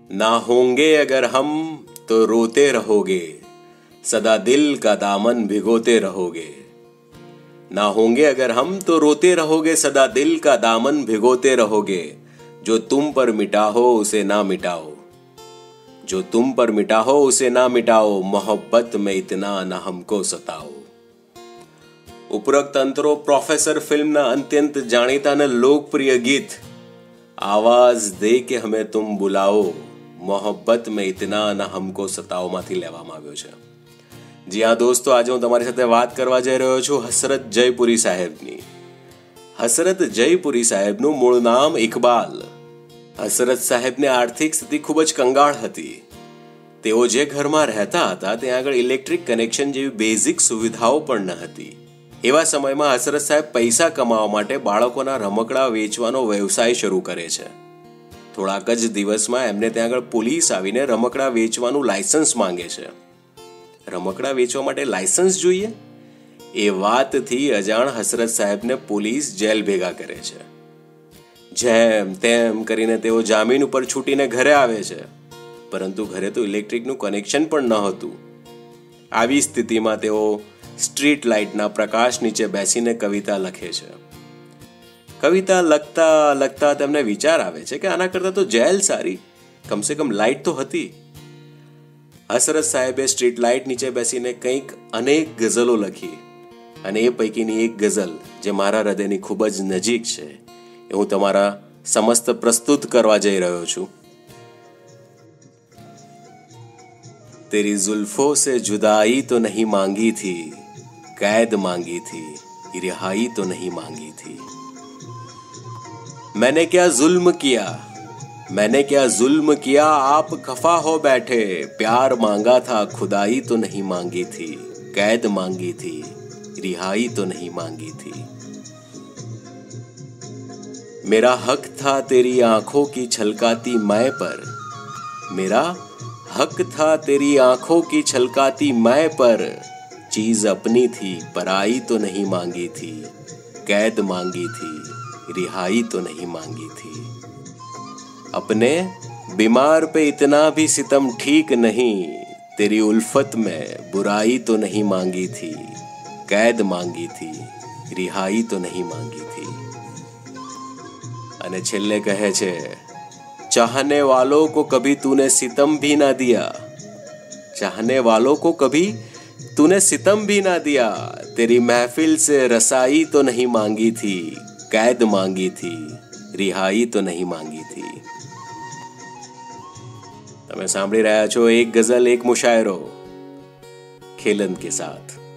ना होंगे अगर हम तो रोते रहोगे, सदा दिल का दामन भिगोते रहोगे। ना होंगे अगर हम तो रोते रहोगे, सदा दिल का दामन भिगोते रहोगे। जो तुम पर मिटा हो उसे ना मिटाओ, जो तुम पर मिटा हो उसे ना मिटाओ। मोहब्बत में इतना ना हमको सताओ। ઉપરોક્ત અંતરો પ્રોફેસર ફિલ્મના અત્યંત જાણીતા અને લોકપ્રિય ગીત આવાજ દે કે હમે તુમ બુલાઓ મોહબ્બત મેં ઇતના ના હમકો સતાઓ માંથી લેવામાં આવ્યો છે। જી હા દોસ્તો, આજે હું તમારી સાથે વાત કરવા જઈ રહ્યો છું હસરત જયપુરી સાહેબની। હસરત જયપુરી સાહેબનું મૂળ નામ ઇકબાલ। હસરત સાહેબની આર્થિક સ્થિતિ ખૂબ જ કંગાળ હતી। તેઓ જે ઘરમાં રહેતા હતા ત્યાં આગળ ઇલેક્ટ્રિક કનેક્શન જેવી બેઝિક સુવિધાઓ પણ ન હતી। એવા સમયમાં હસરત સાહેબ પૈસા કમાવા માટે બાળકોના રમકડા વેચવાનો વ્યવસાય શરૂ કરે છે। થોડાક જ દિવસમાં એમને ત્યાં આગળ પોલીસ આવીને રમકડા વેચવાનું લાયસન્સ માંગે છે। રમકડા વેચવા માટે લાયસન્સ જોઈએ એ વાતથી અજાણ હસરત સાહેબને પોલીસ જેલ ભેગા કરે છે। જેમ તેમ કરીને તેઓ જામીન ઉપર છૂટીને ઘરે આવે છે, પરંતુ ઘરે તો ઇલેક્ટ્રિકનું કનેક્શન પણ ન હતું। આવી સ્થિતિમાં તેઓ સ્ટ્રીટ લાઇટના પ્રકાશ નીચે બેસીને કવિતા લખે છે। કવિતા લખતા લખતા તેમને વિચાર આવે છે કે આના કરતાં તો જેલ સારી, કમસે કમ લાઇટ તો હતી। હસરત સાહેબે સ્ટ્રીટ લાઇટ નીચે બેસીને કંઈક અનેક ગઝલો લખી અને એ પૈકીની એક ગઝલ જે મારા હૃદયની ખૂબ જ નજીક છે એ હું તમારા સમસ્ત પ્રસ્તુત કરવા જઈ રહ્યો છું। तेरी जुल्फों से जुदाई तो नहीं मांगी थी, कैद मांगी थी, रिहाई तो नहीं मांगी थी। मैंने क्या जुल्म किया, मैंने क्या जुल्म किया, आप खफा हो बैठे। प्यार मांगा था, खुदाई तो नहीं मांगी थी, कैद मांगी थी, रिहाई तो नहीं मांगी थी। मेरा हक था तेरी आंखों की छलकाती मैं पर, मेरा हक था तेरी आंखों की छलकाती मैं पर। चीज अपनी थी, पराई तो नहीं मांगी थी, कैद मांगी थी, रिहाई तो नहीं मांगी थी। अपने बीमार पे इतना भी सितम ठीक नहीं, तेरी उल्फत में बुराई तो नहीं मांगी थी, कैद मांगी थी, रिहाई तो नहीं मांगी थी। અને છેલ્લે કહે છે, चाहने वालों को कभी तूने सितम भी ना दिया, चाहने वालों को कभी तूने सितम भी ना दिया। तेरी महफिल से रसाई तो नहीं मांगी थी, कैद मांगी थी, रिहाई तो नहीं मांगी थी। તમે સાંભળી રહ્યા છો એક ગઝલ એક મુશાયરો ખેલંદ કે સાથ।